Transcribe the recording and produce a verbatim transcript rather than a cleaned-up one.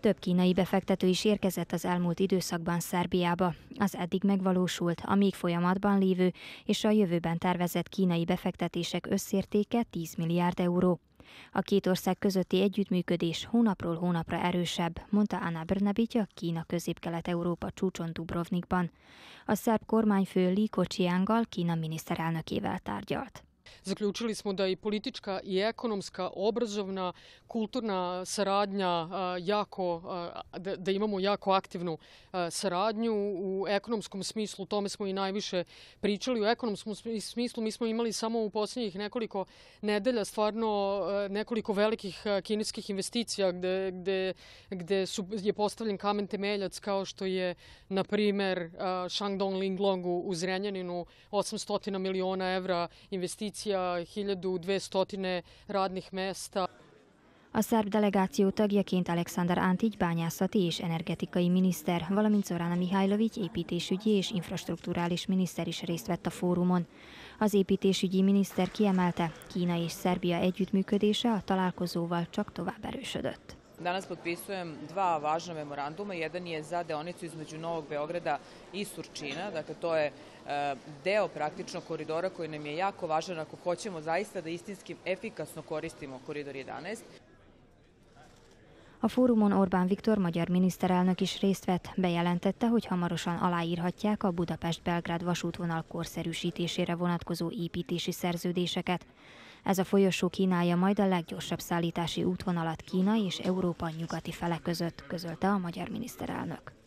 Több kínai befektető is érkezett az elmúlt időszakban Szerbiába. Az eddig megvalósult, a még folyamatban lévő és a jövőben tervezett kínai befektetések összértéke tíz milliárd euró. A két ország közötti együttműködés hónapról hónapra erősebb, mondta Ana Brnabić a Kína Közép-Kelet-Európa csúcson Dubrovnikban. A szerb kormányfő Li Keqianggal Kína miniszterelnökével tárgyalt. Zaključili smo da i politička i ekonomska, obrazovna, kulturna saradnja jako, da, da imamo jako aktivnu saradnju. U ekonomskom smislu, o tome smo i najviše pričali. U ekonomskom smislu mi smo imali samo u posljednjih nekoliko nedelja stvarno nekoliko velikih kineskih investicija gde, gde, gde su, je postavljen kamen temeljac kao što je, na primer, Shandong Linglong u Zrenjaninu, osamsto miliona evra investicija, hiljadu dvesto radnih mesta. A szerb delegáció tagjaként Aleksandar Antić bányászati és energetikai miniszter, valamint Zorana Mihajlović építésügyi és infrastrukturális miniszter is részt vett a fórumon. Az építésügyi miniszter kiemelte, Kína és Szerbia együttműködése a találkozóval csak tovább erősödött. Danas potpisujem dva važna memoranduma. Jedan je za deonicu između Novog Beograda i Surčina. Dakle, to je deo praktično koridora koji nam je jako važan ako hoćemo zaista da istinski efikasno koristimo koridor jedanaest. A fórumon Orbán Viktor magyar miniszterelnök is részt vett, bejelentette, hogy hamarosan aláírhatják a Budapest-Belgrád vasútvonal korszerűsítésére vonatkozó építési szerződéseket. Ez a folyosó kínálja majd a leggyorsabb szállítási útvonalat Kína és Európa nyugati fele között, közölte a magyar miniszterelnök.